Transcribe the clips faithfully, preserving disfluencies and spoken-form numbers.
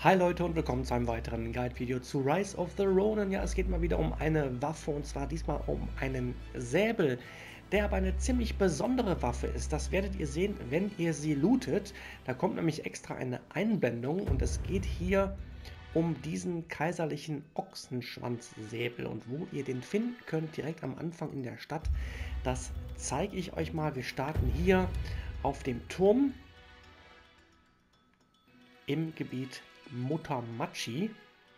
Hi Leute und willkommen zu einem weiteren Guide-Video zu Rise of the Ronin. Ja, es geht mal wieder um eine Waffe und zwar diesmal um einen Säbel, der aber eine ziemlich besondere Waffe ist. Das werdet ihr sehen, wenn ihr sie lootet. Da kommt nämlich extra eine Einblendung und es geht hier um diesen kaiserlichen Ochsenschwanzsäbel. Und wo ihr den finden könnt, direkt am Anfang in der Stadt, das zeige ich euch mal. Wir starten hier auf dem Turm im Gebiet Mutamachi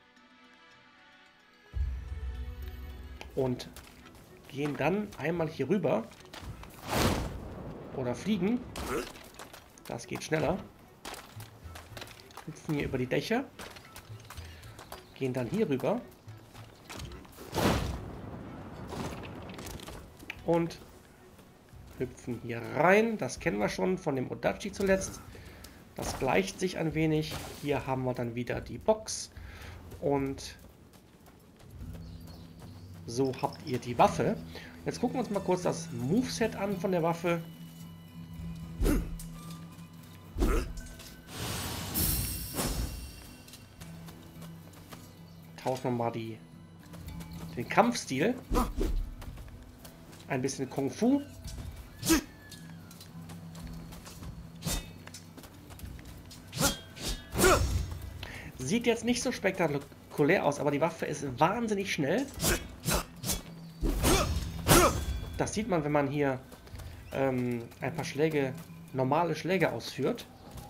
und gehen dann einmal hier rüber oder fliegen. Das geht schneller. Hüpfen hier über die Dächer, gehen dann hier rüber und hüpfen hier rein. Das kennen wir schon von dem Odachi zuletzt. Das gleicht sich ein wenig. Hier haben wir dann wieder die Box. Und so habt ihr die Waffe. Jetzt gucken wir uns mal kurz das Moveset an von der Waffe. Tauschen wir mal die, den Kampfstil. Ein bisschen Kung Fu. Sieht jetzt nicht so spektakulär aus, aber die Waffe ist wahnsinnig schnell. Das sieht man, wenn man hier ähm, ein paar Schläge, normale Schläge ausführt.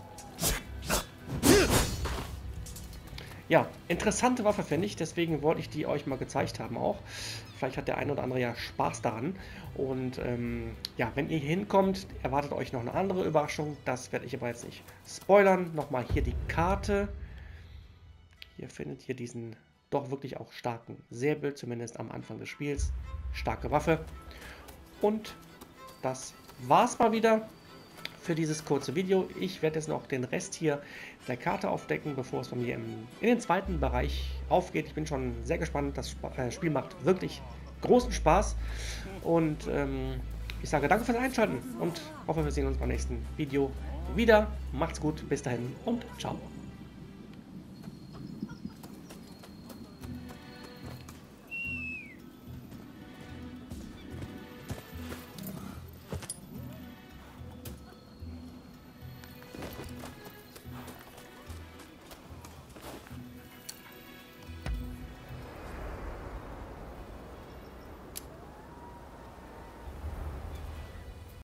Ja, interessante Waffe finde ich, deswegen wollte ich die euch mal gezeigt haben auch. Vielleicht hat der ein oder andere ja Spaß daran. Und ähm, ja, wenn ihr hier hinkommt, erwartet euch noch eine andere Überraschung. Das werde ich aber jetzt nicht spoilern. Nochmal hier die Karte. Hier findet ihr diesen doch wirklich auch starken Säbel, zumindest am Anfang des Spiels. Starke Waffe. Und das war's mal wieder für dieses kurze Video. Ich werde jetzt noch den Rest hier der Karte aufdecken, bevor es bei mir im, in den zweiten Bereich aufgeht. Ich bin schon sehr gespannt. Das Spiel macht wirklich großen Spaß. Und ähm, ich sage danke fürs Einschalten und hoffe, wir sehen uns beim nächsten Video wieder. Macht's gut, bis dahin und ciao.